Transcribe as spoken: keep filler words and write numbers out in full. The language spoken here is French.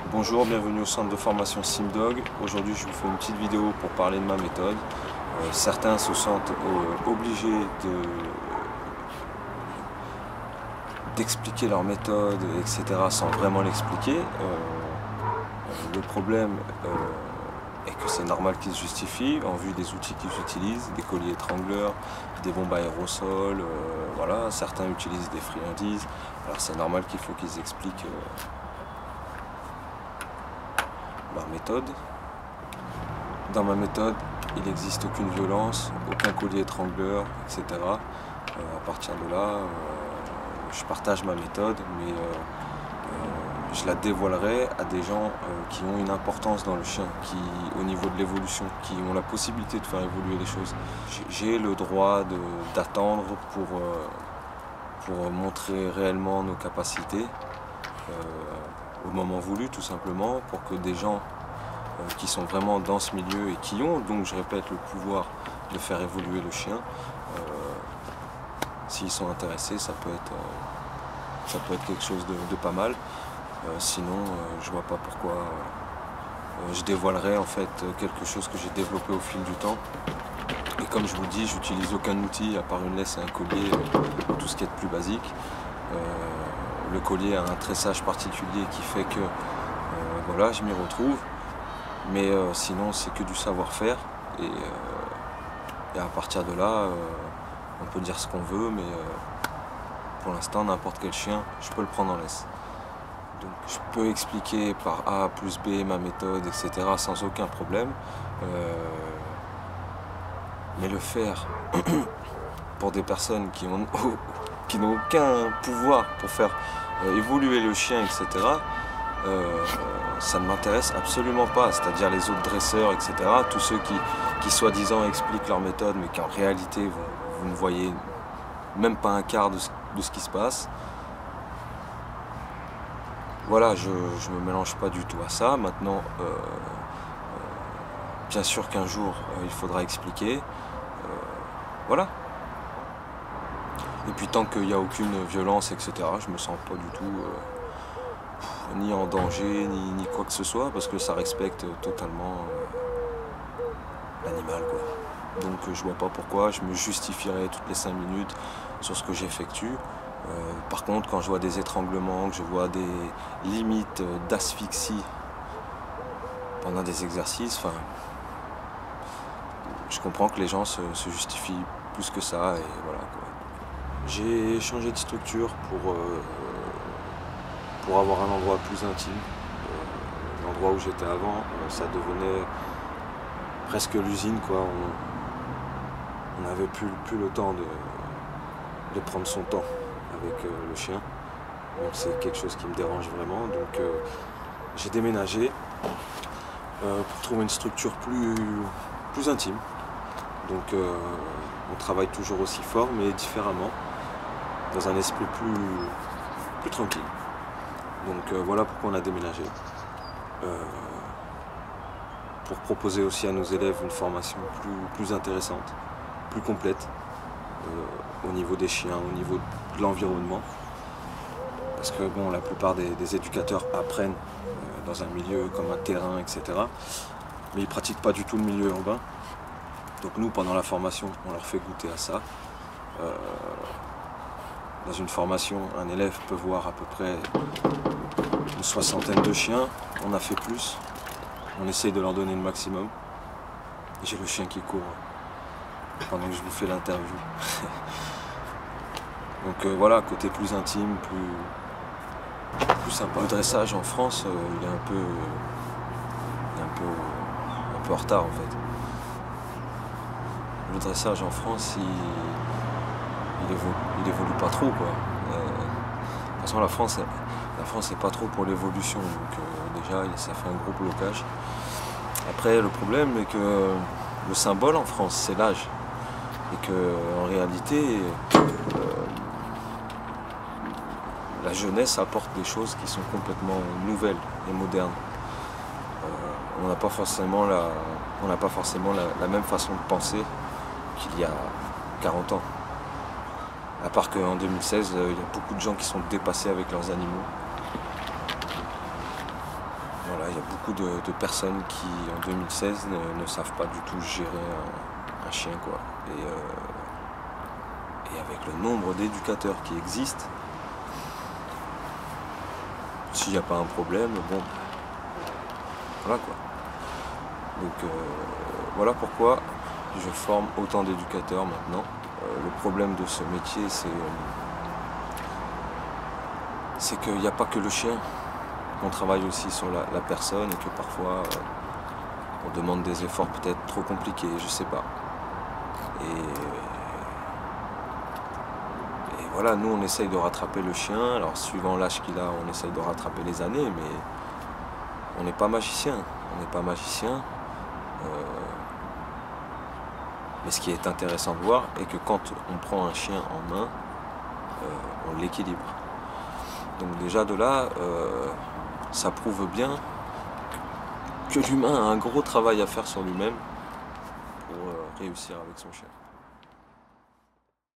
Bonjour, bienvenue au centre de formation Simdog. Aujourd'hui je vous fais une petite vidéo pour parler de ma méthode. Euh, certains se sentent euh, obligés de d'expliquer leur méthode, et cetera sans vraiment l'expliquer. Euh, le problème euh, est que c'est normal qu'ils se justifient en vue des outils qu'ils utilisent, des colliers étrangleurs, des bombes à aérosol, euh, voilà. Certains utilisent des friandises, alors c'est normal qu'il faut qu'ils expliquent euh, leur méthode. Dans ma méthode, il n'existe aucune violence, aucun collier étrangleur, et cetera. Euh, à partir de là, euh, je partage ma méthode, mais euh, euh, je la dévoilerai à des gens euh, qui ont une importance dans le chien, qui, au niveau de l'évolution, qui ont la possibilité de faire évoluer les choses. J'ai le droit d'attendre pour, euh, pour montrer réellement nos capacités. Euh, au moment voulu, tout simplement, pour que des gens euh, qui sont vraiment dans ce milieu et qui ont, donc je répète, le pouvoir de faire évoluer le chien, euh, s'ils sont intéressés, ça peut être, euh, ça peut être quelque chose de, de pas mal. Euh, sinon, euh, je vois pas pourquoi euh, je dévoilerai en fait quelque chose que j'ai développé au fil du temps. Et comme je vous dis, j'utilise aucun outil à part une laisse et un collier, euh, tout ce qui est de plus basique. Euh, Le collier a un tressage particulier qui fait que euh, voilà, je m'y retrouve. Mais euh, sinon, c'est que du savoir-faire. Et, euh, et à partir de là, euh, on peut dire ce qu'on veut, mais euh, pour l'instant, n'importe quel chien, je peux le prendre en laisse. Donc, je peux expliquer par A plus B ma méthode, et cetera sans aucun problème. Euh, mais le faire pour des personnes qui ont qui n'ont aucun pouvoir pour faire euh, évoluer le chien, et cetera, euh, ça ne m'intéresse absolument pas. C'est-à-dire les autres dresseurs, et cetera, tous ceux qui, qui soi-disant expliquent leur méthode, mais qu'en réalité, vous, vous ne voyez même pas un quart de ce, de ce qui se passe. Voilà, je ne me mélange pas du tout à ça. Maintenant, euh, euh, bien sûr qu'un jour, euh, il faudra expliquer. Euh, voilà. Et puis tant qu'il n'y a aucune violence, et cetera, je me sens pas du tout euh, ni en danger, ni, ni quoi que ce soit, parce que ça respecte totalement euh, l'animal, quoi. Donc euh, je vois pas pourquoi je me justifierai toutes les cinq minutes sur ce que j'effectue. Euh, par contre, quand je vois des étranglements, que je vois des limites d'asphyxie pendant des exercices, enfin, je comprends que les gens se, se justifient plus que ça, et voilà, quoi. J'ai changé de structure pour, euh, pour avoir un endroit plus intime. Euh, L'endroit où j'étais avant, euh, ça devenait presque l'usine, quoi. On n'avait plus, plus le temps de, de prendre son temps avec euh, le chien. Donc c'est quelque chose qui me dérange vraiment. Donc euh, j'ai déménagé euh, pour trouver une structure plus, plus intime. Donc euh, on travaille toujours aussi fort, mais différemment, dans un esprit plus, plus tranquille. Donc euh, voilà pourquoi on a déménagé. Euh, pour proposer aussi à nos élèves une formation plus, plus intéressante, plus complète, euh, au niveau des chiens, au niveau de l'environnement. Parce que bon, la plupart des, des éducateurs apprennent euh, dans un milieu comme un terrain, et cetera. Mais ils ne pratiquent pas du tout le milieu urbain. Donc nous, pendant la formation, on leur fait goûter à ça. Euh, Dans une formation, un élève peut voir à peu près une soixantaine de chiens. On a fait plus. On essaye de leur donner le maximum. J'ai le chien qui court pendant que je vous fais l'interview. Donc euh, voilà, côté plus intime, plus, plus sympa. Le dressage en France, euh, il est un peu, il est un peu, un peu en retard en fait. Le dressage en France, il Il évolue, il évolue pas trop, quoi. Euh, de toute façon, la France, la France n'est pas trop pour l'évolution, donc euh, déjà ça fait un gros blocage. Après, le problème est que le symbole en France, c'est l'âge, et que en réalité, euh, la jeunesse apporte des choses qui sont complètement nouvelles et modernes. Euh, on n'a pas forcément la, on n'a pas forcément la, la même façon de penser qu'il y a quarante ans. À part qu'en deux mille seize, il y a beaucoup de gens qui sont dépassés avec leurs animaux. y a beaucoup de, de personnes qui, en deux mille seize, ne, ne savent pas du tout gérer un, un chien, quoi. Et, euh, et avec le nombre d'éducateurs qui existent, s'il n'y a pas un problème, bon, voilà quoi. Donc euh, voilà pourquoi je forme autant d'éducateurs maintenant. Euh, le problème de ce métier, c'est c'est qu'il n'y a pas que le chien. On travaille aussi sur la, la personne et que parfois euh, on demande des efforts peut-être trop compliqués, je sais pas. Et, et voilà, nous on essaye de rattraper le chien. Alors suivant l'âge qu'il a, on essaye de rattraper les années, mais on n'est pas magicien. On n'est pas magicien. Euh, mais ce qui est intéressant de voir est que quand on prend un chien en main, euh, on l'équilibre. Donc déjà de là, euh, ça prouve bien que l'humain a un gros travail à faire sur lui-même pour euh, réussir avec son chien.